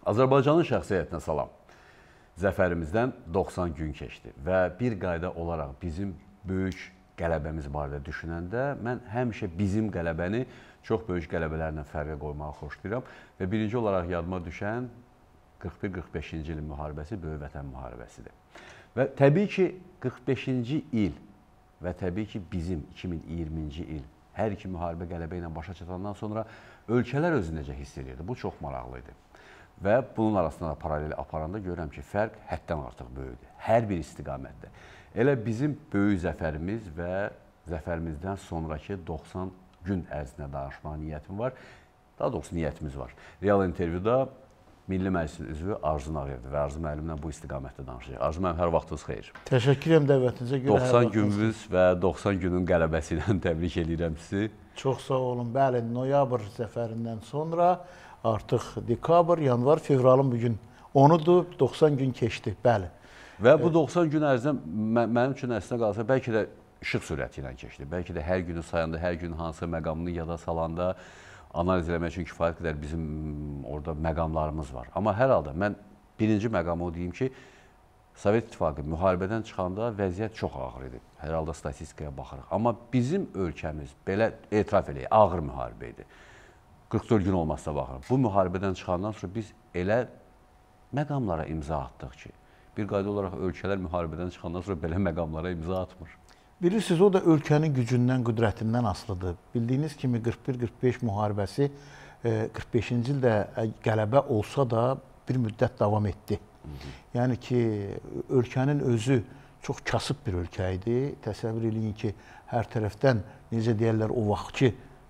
Azərbaycanın şəxsiyyətinə salam. Zəfərimizdən 90 gün keçdi və bir qayda olaraq bizim böyük qələbəmiz barədə düşünəndə mən həmişə bizim qələbəni çox böyük qələbələrlə fərqə qoymağı xoşlayıram və birinci olaraq yadıma düşən 41-45-ci ilin müharibəsi Böyük Vətən müharibəsidir. Və təbii ki, 45-ci il və təbii ki, bizim 2020-ci il hər iki müharibə qələbə ilə başa çatandan sonra ölkələr özü necə hiss edirdi? Bu çox maraqlı idi. Və bunun arasında da paralel aparanda görürəm ki, fərq həddən artıq böyükdür. Hər bir istiqamətdə. Elə bizim böyük zəfərimiz və zəfərimizdən sonraki 90 gün ərzində danışmaq niyyətim var. Daha doğrusu niyyətimiz var. Real intervyuda Milli Məclisin üzvü Arzu Nağıyevdir və Arzu müəllimlə bu istiqamətdə danışacaq. Arzu müəllim, hər vaxtınız xeyir. Təşəkkür edirəm dəvətinizə görə. 90 gününüz və 90 günün qələbəsi ilə təbrik edirəm sizi. Çox sağ olun. Bəli, noyabr zəfərindən sonra artıq dekabr, yanvar, fevralın bugün 10-udur, 90 gün keçdi, bəli. Və bu 90 gün ərzində mənim üçün əslində qalsa bəlkə də işıq sürəti ilə keçdi. Bəlkə də hər günü sayanda, hər gün hansı məqamını yada salanda analiz eləmək üçün kifayət qədər bizim orada məqamlarımız var. Amma hər halda mən birinci məqamı o deyim ki, Sovet İttifaqı müharibədən çıxanda vəziyyət çox ağır idi. Hər halda statistikaya baxırıq. Amma bizim ölkəmiz belə etiraf eləyək, ağır müharibə idi. 44 gün olmasına baxırıq. Bu müharibədən çıxandan sonra biz elə məqamlara imza atdıq ki, bir qayda olaraq ölkələr müharibədən çıxandan sonra belə məqamlara imza atmır. Bilirsiniz, o da ölkənin gücündən, qüdrətindən asılıdır. Bildiyiniz kimi 41-45 müharibəsi 45-ci ildə qələbə olsa da bir müddət davam etdi. Yəni ki, ölkənin özü çox kasıb bir ölkə idi. Təsəvvür edin ki, hər tərəfdən, necə deyərlər, o vaxtki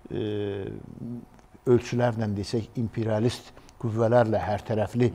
ölçülərlə desək, imperialist qüvvələrlə hər tərəfli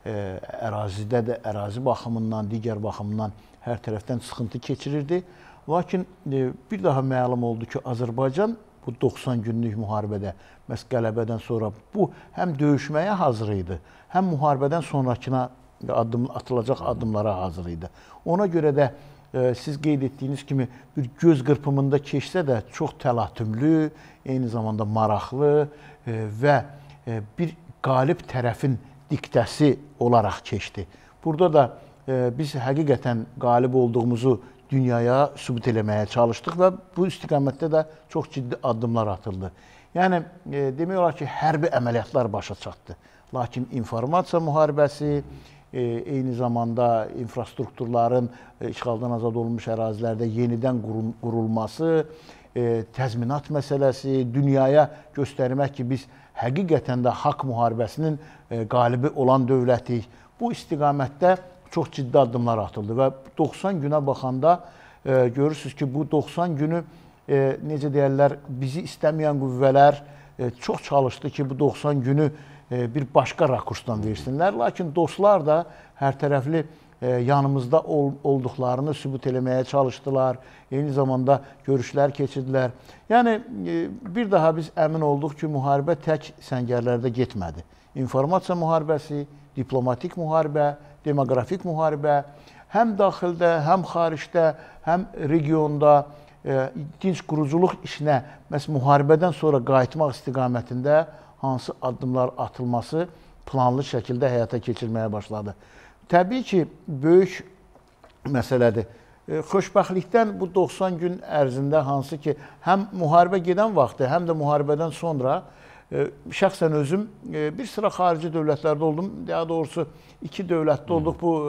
ərazidə də, ərazi baxımından, digər baxımdan hər tərəfdən sıxıntı keçirirdi. Lakin bir daha məlum oldu ki, Azərbaycan bu 90 günlük müharibədə, məhz qələbədən sonra bu həm döyüşməyə hazır idi, həm müharibədən sonrakına atılacaq addımlara hazır idi. Ona görə də siz qeyd etdiyiniz kimi bir göz qırpımında keçsə də çox təlatümlü, eyni zamanda maraqlı və bir qalib tərəfin diktəsi olaraq keçdi. Burada da biz həqiqətən qalib olduğumuzu dünyaya sübut eləməyə çalışdıq və bu istiqamətdə də çox ciddi addımlar atıldı. Yəni, demək olar ki, hərbi əməliyyatlar başa çatdı. Lakin informasiya müharibəsi, eyni zamanda infrastrukturların işğaldan azad olunmuş ərazilərdə yenidən qurulması, təzminat məsələsi, dünyaya göstərmək ki, biz həqiqətən də haqq müharibəsinin qalibi olan dövlətik. Bu istiqamətdə çox ciddi addımlar atıldı və 90 günə baxanda görürsünüz ki, bu 90 günü, necə deyərlər, bizi istəməyən qüvvələr çox çalışdı ki, bu 90 günü bir başqa rakursdan versinlər. Lakin dostlar da hər tərəfli yanımızda olduqlarını sübut eləməyə çalışdılar. Eyni zamanda görüşlər keçirdilər. Yəni, bir daha biz əmin olduq ki, müharibə tək səngərlərdə getmədi. İnformasiya müharibəsi, diplomatik müharibə, demoqrafik müharibə, həm daxildə, həm xaricdə, həm regionda dinc quruculuq işinə, məhz müharibədən sonra qayıtmaq istiqamətində hansı addımlar atılması planlı şəkildə həyata keçirməyə başladı. Təbii ki, böyük məsələdir. Xoşbəxtlikdən bu 90 gün ərzində hansı ki, həm müharibə gedən vaxtı, həm də müharibədən sonra şəxsən özüm bir sıra xarici dövlətlərdə oldum. Daha doğrusu iki dövlətdə olduq. Bu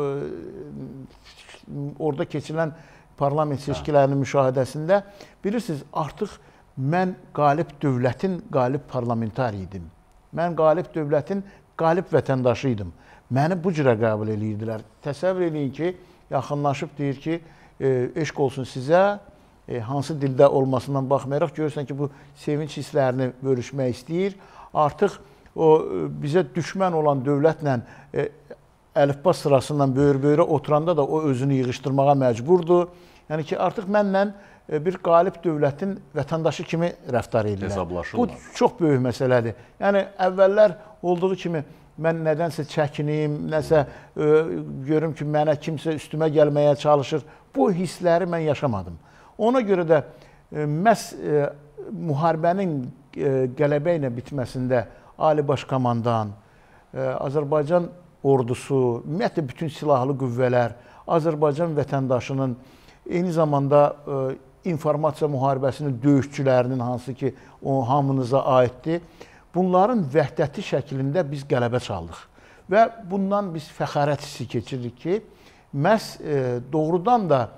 orada keçirilən parlament seçkilərinin müşahidəsində bilirsiniz, artıq mən qalib dövlətin qalib parlamentari idim. Mən qalib dövlətin qalib vətəndaşı idim. Məni bu cürə qəbul edirdilər. Təsəvvür edin ki, yaxınlaşıb deyir ki, eşq olsun sizə, hansı dildə olmasından baxmayaraq görürsən ki, bu sevinç hisslərini bölüşmək istəyir. Artıq o bizə düşmən olan dövlətlə əlifba sırasından böyür-böyrə oturanda da o özünü yığışdırmağa məcburdur. Yəni ki, artıq mənlə bir qalib dövlətin vətəndaşı kimi rəftar edirlər. Hesablaşırlar. Bu çox böyük məsələdir. Yəni, əvvəllər olduğu kimi mən nədənsə çəkinim, nəsə görüm ki, mənə kimsə üstümə gəlməyə çalışır. Bu hissləri mən yaşamadım. Ona görə də məhz müharibənin qələbə ilə bitməsində Ali Baş Komandan, Azərbaycan ordusu, ümumiyyətlə bütün silahlı qüvvələr, Azərbaycan vətəndaşının eyni zamanda informasiya müharibəsinin döyüşçülərinin, hansı ki, o hamınıza aiddir, bunların vəhdəti şəklində biz qələbə çaldıq. Və bundan biz fəxarət hissi keçiririk ki, məhz doğrudan da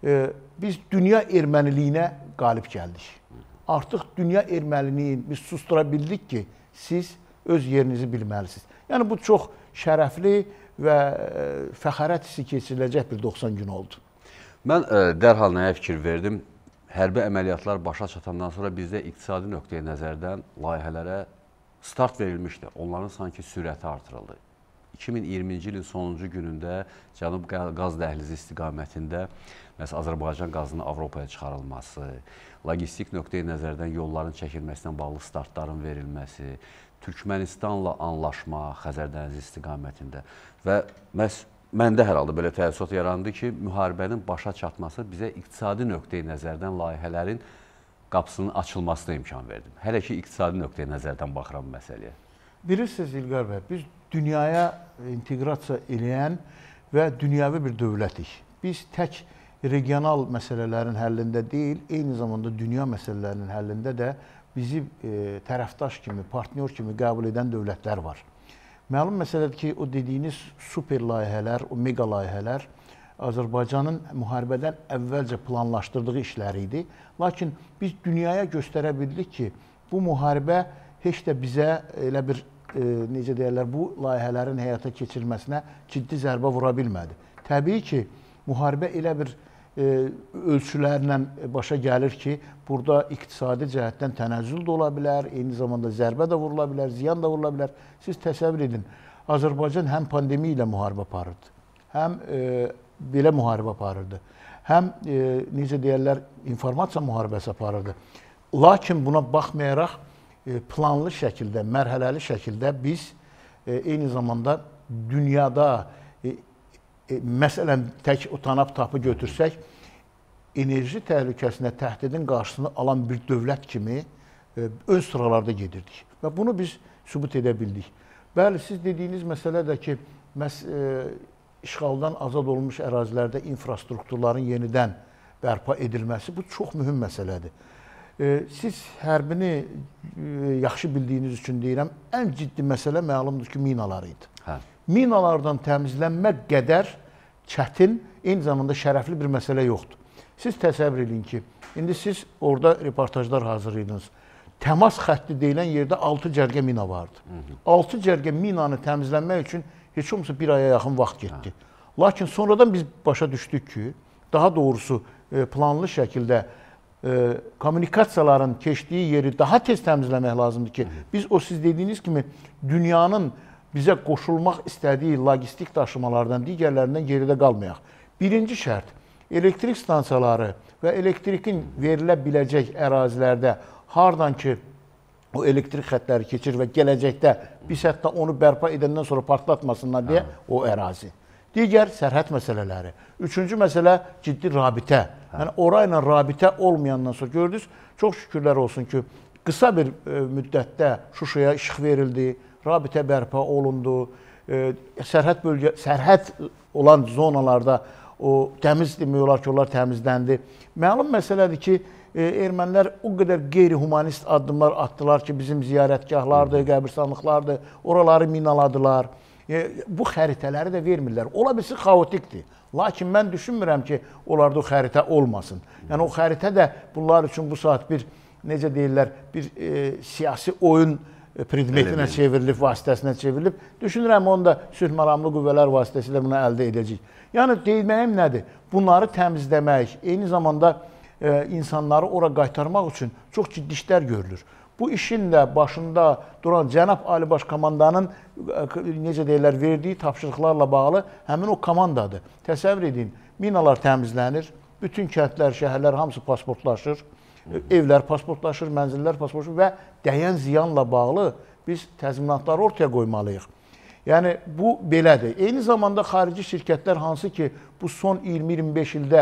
biz dünya erməniliyinə qalib gəldik. Artıq dünya erməniliyini biz sustura bildik ki, siz öz yerinizi bilməlisiniz. Yəni, bu çox şərəfli və fəxarət hissi keçiriləcək bir 90 gün oldu. Mən dərhal nəyə fikir verdim? Hərbi əməliyyatlar başa çatandan sonra bizdə iqtisadi nöqteyi nəzərdən layihələrə start verilmişdi. Onların sanki sürəti artırıldı. 2020-ci ilin sonuncu günündə Cənub qaz dəhlizi istiqamətində Azərbaycan qazının Avropaya çıxarılması, logistik nöqteyi nəzərdən yolların çəkilməsindən bağlı startların verilməsi, Türkmənistanla anlaşma Xəzər dənizi istiqamətində və məndə hər halda belə təəssürat yarandı ki, müharibənin başa çatması bizə iqtisadi nöqteyi nəzərdən layihələrin qapısının açılmasına imkan verdi. Hələ ki, iqtisadi nöqteyi nəzərdən baxıram məsələyə. Bilirsiniz İlqar bəy, biz dünyaya inteqrasiya eləyən və dünyəvi bir dövlətik. Biz tək regional məsələlərin həllində deyil, eyni zamanda dünya məsələlərinin həllində də bizi tərəfdaş kimi, partnyor kimi qəbul edən dövlətlər var. Məlum məsələdir ki, o dediyiniz super layihələr, o mega layihələr Azərbaycanın müharibədən əvvəlcə planlaşdırdığı işləri idi. Lakin biz dünyaya göstərə bildik ki, bu müharibə heç də bizə elə bir, necə deyərlər, bu layihələrin həyata keçirilməsinə ciddi zərbə vura bilmədi. Təbii ki, müharibə elə bir ölçülərlə başa gəlir ki, burada iqtisadi cəhətdən tənəzzül də ola bilər, eyni zamanda zərbə də vurula bilər, ziyan da vurula bilər. Siz təsəvvür edin, Azərbaycan həm pandemiya ilə müharibə aparırdı, həm belə müharibə aparırdı, həm, necə deyərlər, informasiya müharibəsi aparırdı. Lakin buna baxmayaraq, planlı şəkildə, mərhələli şəkildə biz eyni zamanda dünyada, məsələn, tək o TANAP-TAPı götürsək, enerji təhlükəsinə təhdidin qarşısını alan bir dövlət kimi ön sıralarda gedirdik. Və bunu biz sübut edə bildik. Bəli, siz dediyiniz məsələ də ki, işğaldan azad olmuş ərazilərdə infrastrukturların yenidən bərpa edilməsi, bu çox mühüm məsələdir. Siz hərbini yaxşı bildiyiniz üçün deyirəm, ən ciddi məsələ məlumdur ki, minalar idi. Minalardan təmizlənmək qədər çətin, eyni zamanda şərəfli bir məsələ yoxdur. Siz təsəvvür edin ki, indi siz orada reportajlar hazırlaydınız. Təmas xətti deyilən yerdə 6 cərgə mina vardı. 6 cərgə minanı təmizlənmək üçün heç olmasa bir aya yaxın vaxt getdi. Lakin sonradan biz başa düşdük ki, daha doğrusu planlı şəkildə kommunikasiyaların keçdiyi yeri daha tez təmizləmək lazımdır ki, biz o siz dediyiniz kimi dünyanın bizə qoşulmaq istədiyi logistik daşımalardan, digərlərindən geridə qalmayaq. Birinci şərt, elektrik stansiyaları və elektrikin verilə biləcək ərazilərdə hardan ki, o elektrik xətləri keçir və gələcəkdə biz hətta onu bərpa edəndən sonra partlatmasınlar deyə o ərazi. Digər sərhəd məsələləri. Üçüncü məsələ ciddi rabitə. Yəni, orayla rabitə olmayandan sonra gördünüz, çox şükürlər olsun ki, qısa bir müddətdə Şuşaya işıq verildi, rabitə bərpa olundu, sərhəd olan zonalarda o təmiz demək olar ki, onlar təmizləndi. Məlum məsələdir ki, ermənilər o qədər qeyri-humanist addımlar atdılar ki, bizim ziyarətgahlardır, qəbirstanlıqlardır, oraları minaladılar. Bu xəritələri də vermirlər. Ola bilsin, xaotikdir. Lakin mən düşünmürəm ki, onlarda o xəritə olmasın. Yəni, o xəritə də bunlar üçün bu saat bir, necə deyirlər, bir siyasi oyun predmetinə çevrilib, vasitəsinə çevrilib. Düşünürəm, onu da sülh-məramlı qüvvələr vasitəsilə bunu əldə edəcək. Yəni, deyilməyim nədir? Bunları təmizləmək, eyni zamanda insanları ora qaytarmaq üçün çox ciddi işlər görülür. Bu işin də başında duran Cənab Ali Baş Komandanın, necə deyirlər, verdiyi tapşırıqlarla bağlı həmin o komandadır. Təsəvvür edin, minalar təmizlənir, bütün kəndlər, şəhərlər hamısı pasportlaşır, evlər pasportlaşır, mənzillər pasportlaşır və dəyən ziyanla bağlı biz təzminatları ortaya qoymalıyıq. Yəni, bu belədir. Eyni zamanda xarici şirkətlər hansı ki, bu son 20-25 ildə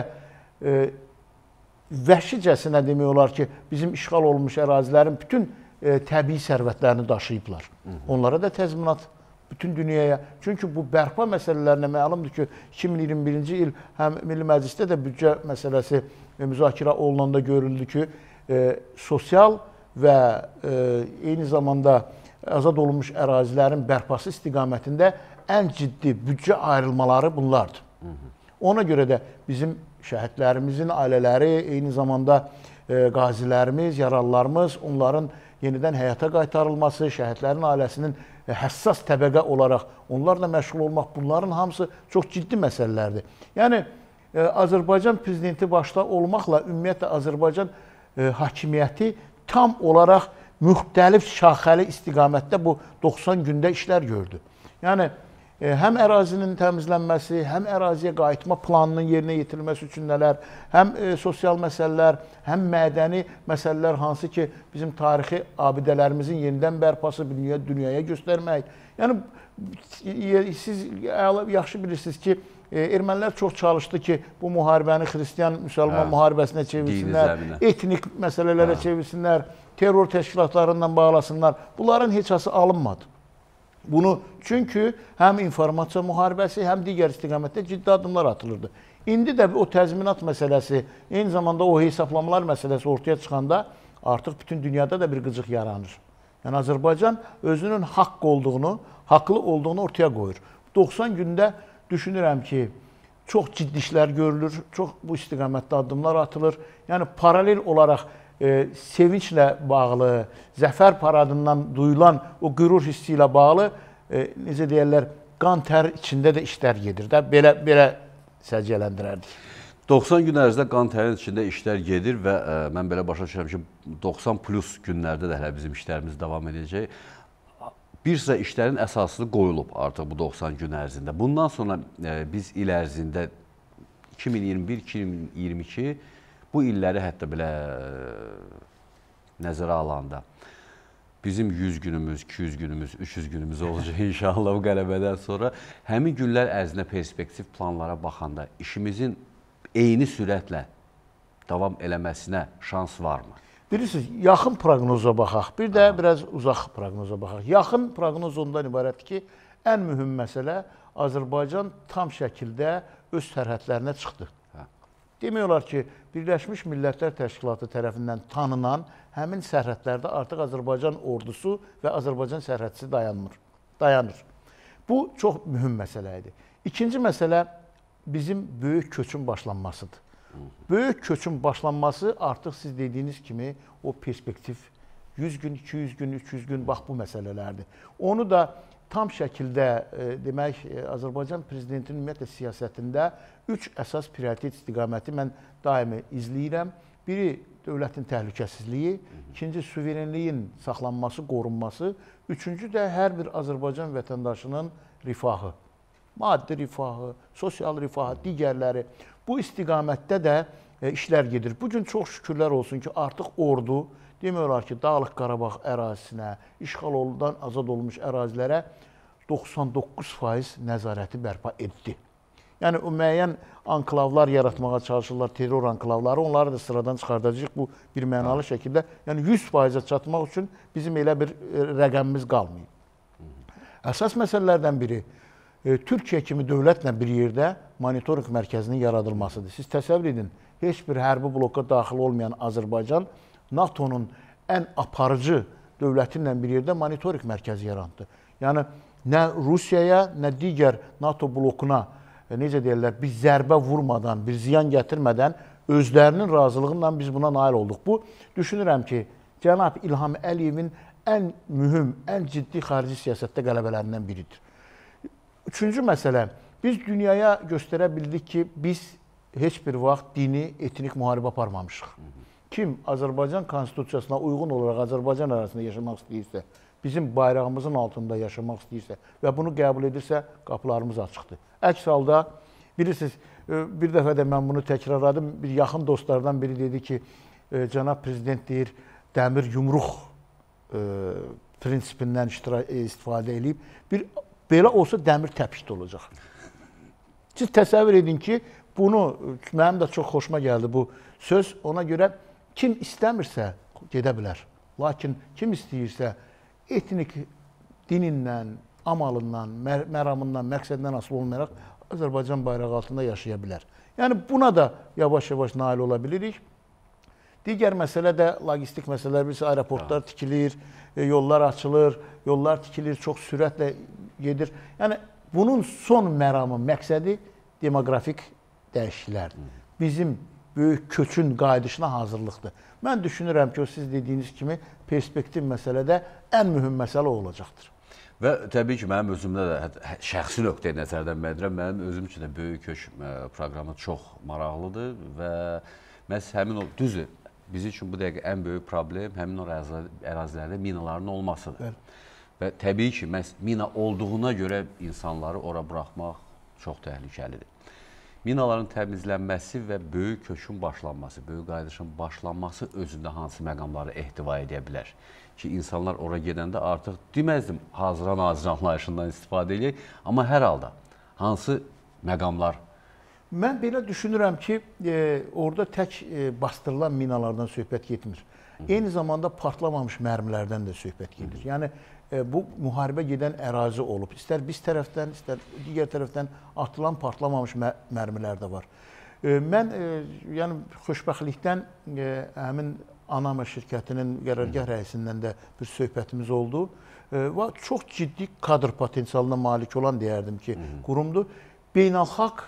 vəhşicəsinə demək olar ki, bizim işğal olunmuş ərazilərin bütün təbii sərvətlərini daşıyıblar. Onlara da təzminat bütün dünyaya. Çünki bu bərpa məsələlərinə məlumdur ki, 2021-ci il həm Milli Məclisdə də büdcə məsələsi müzakirə olunanda görüldü ki, sosial və eyni zamanda azad olunmuş ərazilərin bərpası istiqamətində ən ciddi büdcə ayrılmaları bunlardır. Ona görə də bizim şəhidlərimizin ailələri, eyni zamanda qazilərimiz, yaralılarımız, onların yenidən həyata qaytarılması, şəhidlərin ailəsinin həssas təbəqə olaraq onlarla məşğul olmaq, bunların hamısı çox ciddi məsələlərdir. Yəni, Azərbaycan prezidenti başda olmaqla ümumiyyətlə Azərbaycan hakimiyyəti tam olaraq müxtəlif şaxəli istiqamətdə bu 90 gündə işlər gördü. Yəni, həm ərazinin təmizlənməsi, həm əraziyə qayıtma planının yerinə yetirilməsi üçün nələr, həm sosial məsələlər, həm mədəni məsələlər, hansı ki, bizim tarixi abidələrimizin yenidən bərpası, dünyaya göstərmək. Yəni, siz yaxşı bilirsiniz ki, ermənilər çox çalışdı ki, bu müharibəni xristiyan-müsəlman müharibəsinə çevirsinlər, etnik məsələlərə çevirsinlər, terror təşkilatlarından bağlasınlar. Bunların heç hası alınmadı. Bunu çünki həm informasiya müharibəsi, həm digər istiqamətdə ciddi addımlar atılırdı. İndi də o təzminat məsələsi, eyni zamanda o hesablamalar məsələsi ortaya çıxanda artıq bütün dünyada da bir qıcıq yaranır. Yəni Azərbaycan özünün haqlı olduğunu ortaya qoyur. 90 gündə düşünürəm ki, çox ciddi işlər görülür, çox bu istiqamətdə addımlar atılır. Yəni paralel olaraq sevinclə bağlı, zəfər paradından duyulan o qürur hissi ilə bağlı, necə deyərlər, qan tər içində də işlər gedir. Belə səciyyələndirərdik. 90 gün ərzində qan tərin içində işlər gedir və mən belə başa düşürəm ki, 90 plus günlərdə də hələ bizim işlərimiz davam edəcək. Bir sıra işlərin əsası qoyulub artıq bu 90 gün ərzində. Bundan sonra biz il ərzində 2021-2022 bu illəri hətta belə nəzərə alanda bizim 100 günümüz, 200 günümüz, 300 günümüz olacaq inşallah bu qələbədən sonra. Həmin günlər ərzində perspektiv planlara baxanda işimizin eyni sürətlə davam eləməsinə şans varmı? Bilirsiniz, yaxın proqnoza baxaq, bir də biraz uzaq proqnoza baxaq. Yaxın proqnoz ondan ibarətdir ki, ən mühüm məsələ Azərbaycan tam şəkildə öz sərhədlərinə çıxdı. Demək olar ki, Birləşmiş Millətlər Təşkilatı tərəfindən tanınan həmin sərhədlərdə artıq Azərbaycan ordusu və Azərbaycan sərhədçisi dayanır. Bu çox mühüm məsələ idi. İkinci məsələ bizim böyük köçün başlanmasıdır. Böyük köçün başlanması artıq siz dediyiniz kimi o perspektiv 100 gün, 200 gün, 300 gün bax bu məsələlərdir. Onu da tam şəkildə demək Azərbaycan prezidentinin ümumiyyətlə siyasətində 3 əsas prioritet istiqaməti mən daimi izləyirəm. Biri dövlətin təhlükəsizliyi, ikinci suverenliyin saxlanması, qorunması, üçüncü də hər bir Azərbaycan vətəndaşının rifahı. Maddi rifahı, sosial rifahı, digərləri. Bu istiqamətdə də işlər gedir. Bugün çox şükürlər olsun ki, artıq ordu demək olar ki, Dağlıq Qarabağ ərazisinə, işğal olundan azad olmuş ərazilərə 99% nəzarəti bərpa etdi. Yəni, o müəyyən anklavlar yaratmağa çalışırlar, terror anklavları, onları da sıradan çıxardacaq bu bir mənalı şəkildə. Yəni, 100%-ə çatmaq üçün bizim elə bir rəqəmimiz qalmayıb. Əsas məsələlərdən biri, Türkiyə kimi dövlətlə bir yerdə monitorinq mərkəzinin yaradılmasıdır. Siz təsəvvür edin, heç bir hərbi bloka daxil olmayan Azərbaycan NATO-nun ən aparıcı dövlətinlə bir yerdə monitorinq mərkəzi yaratdı. Yəni, nə Rusiyaya, nə digər NATO blokuna, necə deyirlər, bir zərbə vurmadan, bir ziyan gətirmədən özlərinin razılığı ilə biz buna nail olduq. Bu, düşünürəm ki, Cənab İlham Əliyevin ən mühüm, ən ciddi xarici siyasətdə qələbələrindən biridir. Üçüncü məsələ, biz dünyaya göstərə bildik ki, biz heç bir vaxt dini, etnik müharibə aparmamışıq. Kim Azərbaycan konstitusiyasına uyğun olaraq Azərbaycan arasında yaşamaq istəyirsə, bizim bayrağımızın altında yaşamaq istəyirsə və bunu qəbul edirsə, qapılarımız açıqdır. Əks halda, bilirsiniz, bir dəfə də mən bunu təkrarladım, bir yaxın dostlardan biri dedi ki, Cənab Prezident deyir, dəmir yumruq prinsipindən istifadə edib, belə olsa dəmir təpikdə olacaq. Siz təsəvvür edin ki, bunu, mənim də çox xoşuma gəldi bu söz, ona görə kim istəmirsə gedə bilər. Lakin kim istəyirsə etnik dinindən, amalından, məramından, məqsədindən asılı olmayaraq Azərbaycan bayrağı altında yaşaya bilər. Yəni buna da yavaş-yavaş nail ola bilirik. Digər məsələ də logistik məsələlər, birisi aeroportlar tikilir, yollar açılır, yollar tikilir, çox sürətlə gedir. Yəni bunun son məramı, məqsədi demoqrafik dəyişikliklərdir. Bizim böyük köçün qayıdışına hazırlıqdır. Mən düşünürəm ki, o siz dediyiniz kimi perspektiv məsələdə ən mühüm məsələ olacaqdır. Və təbii ki, mənim özümdə də şəxsi nöqteyi nəzərdən bildirəm, mənim özüm üçün də böyük köç proqramı çox maraqlıdır və məhz həmin o, düzdür, bizim üçün bu dəqiqə ən böyük problem həmin o ərazilərdə minaların olmasıdır. Və təbii ki, mina olduğuna görə insanları ora buraxmaq çox təhlükəlidir. Minaların təmizlənməsi və böyük köçün başlanması, böyük qayıdışın başlanması özündə hansı məqamları ehtiva edə bilər ki, insanlar ora gedəndə artıq deməzdim, hazıran anlayışından istifadə edək, amma hər halda hansı məqamlar? Mən belə düşünürəm ki, orada tək bastırılan minalardan söhbət getmir. Eyni zamanda partlamamış mərmilərdən də söhbət gedir. Yəni, bu müharibə gedən ərazi olub. İstər biz tərəfdən, istər digər tərəfdən atılan, partlamamış mərmilər də var. Mən, yəni, xoşbəxtlikdən həmin Anama şirkətinin qərargah rəisindən də bir söhbətimiz oldu. Və çox ciddi kadr potensialına malik olan deyərdim ki, qurumdur. Beynəlxalq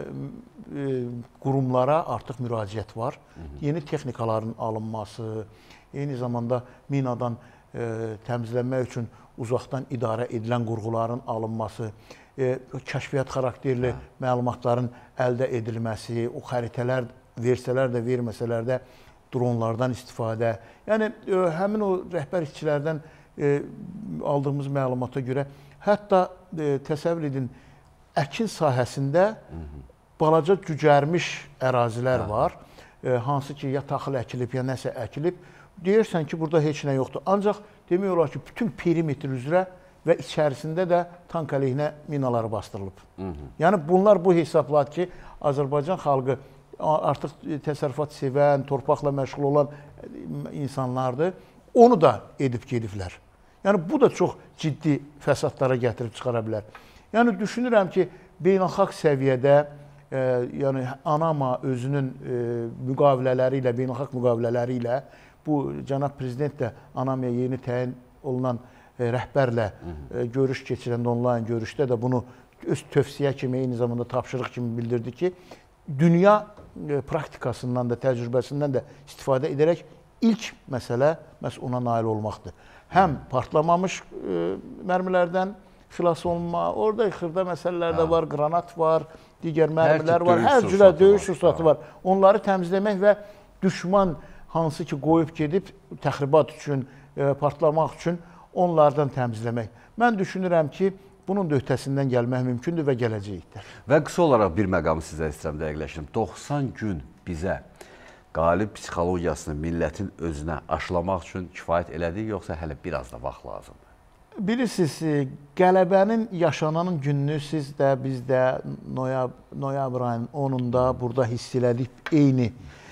qurumlara artıq müraciət var. Yeni texnikaların alınması, eyni zamanda minadan təmizlənmək üçün uzaqdan idarə edilən qurğuların alınması, kəşfiyyat xarakterli məlumatların əldə edilməsi, o xəritələr versələr də, verməsələr də dronlardan istifadə. Yəni, həmin o rəhbər işçilərdən aldığımız məlumata görə, hətta təsəvvür edin, əkin sahəsində balaca cücərmiş ərazilər var, hansı ki, ya taxıl əkilib, ya nəsə əkilib. Deyirsən ki, burada heç nə yoxdur. Ancaq demək olar ki, bütün perimetr üzrə və içərisində də tank əleyhinə minaları bastırılıb. Yəni, bunlar bu hesablar ki, Azərbaycan xalqı artıq təsərrüfat sevən, torpaqla məşğul olan insanlardır. Onu da edib gediblər. Yəni, bu da çox ciddi fəsadlara gətirib çıxara bilər. Yəni, düşünürəm ki, beynəlxalq səviyyədə, yəni Anama özünün müqavilələri ilə, beynəlxalq müqavilələri ilə, bu cənab prezident də Anamaya yeni təyin olunan rəhbərlə görüş keçirəndə, onlayn görüşdə də bunu öz tövsiyə kimi, eyni zamanda tapşırıq kimi bildirdi ki, dünya praktikasından da, təcrübəsindən də istifadə edərək ilk məsələ məhz ona nail olmaqdır. Həm partlamamış mərmilərdən xilas olunma, orada xırda məsələlər də var, qranat var, digər mərmilər var, hər cürə döyüş sursatı var. Onları təmizləmək və düşman hansı ki qoyub gedib təxribat üçün, partlamaq üçün onlardan təmizləmək. Mən düşünürəm ki, bunun da öhdəsindən gəlmək mümkündür və gələcəkdir. Və qısa olaraq bir məqamı sizə istəyirəm dəqiqləşdirim. 90 gün bizə qalib psixologiyasını millətin özünə aşılamaq üçün kifayət elədik, yoxsa hələ biraz da vaxt lazımdır? Bilirsiniz, qələbənin yaşananın gününü siz də, biz də noyabr ayının 10-unda burada hiss elədik, eyni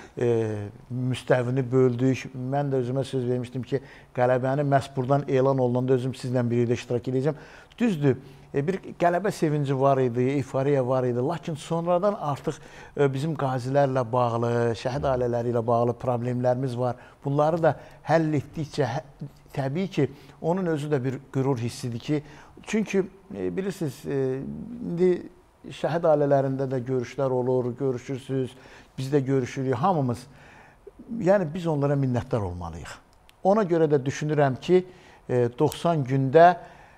müstəvini böldük. Mən də özümə söz vermişdim ki, qələbəni məhz buradan elan olunanda özüm sizlə birlikdə iştirak edəcəm. Düzdür, bir qələbə sevinci var idi, euforiya var idi, lakin sonradan artıq bizim qazilərlə bağlı, şəhid ailələri ilə bağlı problemlərimiz var. Bunları da həll etdikcə, təbii ki, onun özü də bir qürur hissidir ki, çünki bilirsiniz, indi şəhid ailələrində də görüşlər olur, görüşürsünüz, biz də görüşürük, hamımız. Yəni, biz onlara minnətdar olmalıyıq. Ona görə də düşünürəm ki, 90 gündə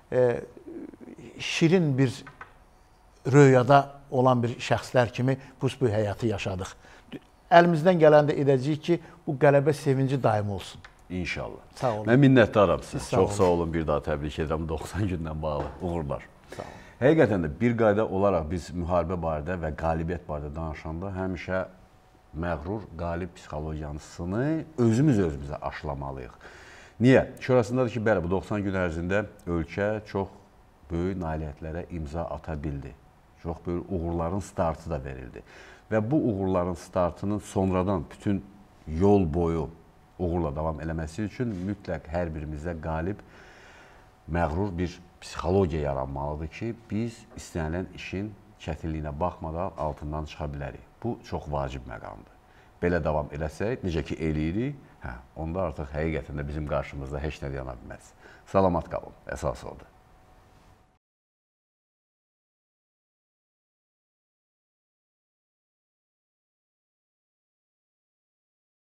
şirin bir röyada olan bir şəxslər kimi bu həyatı yaşadıq. Əlimizdən gələn də edəcəyik ki, bu qələbə sevinci daim olsun. İnşallah. Sağ olun. Mən minnətdaram sizə. Çox sağ olun. Bir daha təbrik edirəm 90 gündən bağlı. Uğurlar. Sağ olun. Həqiqətən də bir qayda olaraq biz müharibə barədə və qalibiyyət barədə danışanda həmişə məğrur qalib psixologiyasını özümüzə aşılamalıyıq. Niyə? Şurasındadır ki, bəli, bu 90 gün ərzində ölkə çox böyük nailiyyətlərə imza ata bildi. Çox böyük uğurların startı da verildi. Və bu uğurların startının sonradan bütün yol boyu uğurla davam eləməsi üçün mütləq hər birimizdə qalib məğrur bir psixologiya yaranmalıdır ki, biz istənilən işin çətinliyinə baxmadan altından çıxa bilərik. Bu çox vacib məqamdır. Belə davam eləsək, necə ki eləyirik, onda artıq həqiqətən də bizim qarşımızda heç nə yana bilməz. Salamat qalın, əsas odur.